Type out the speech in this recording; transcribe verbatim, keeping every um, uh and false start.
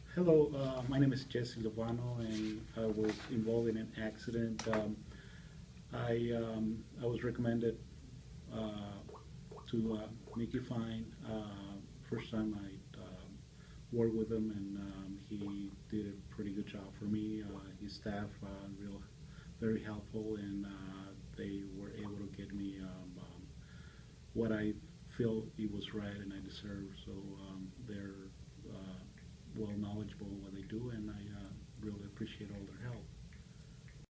Hello, uh, my name is Jesse Lovano, and I was involved in an accident. Um, I um, I was recommended uh, to uh, Mickey Fine. Uh, first time I um, worked with him, and um, he did a pretty good job for me. Uh, his staff, uh, real very helpful, and uh, they were able to get me um, um, what I feel it was right and I deserve. So um, they're uh, well knowledgeable in what they do, and I uh, really appreciate all their help.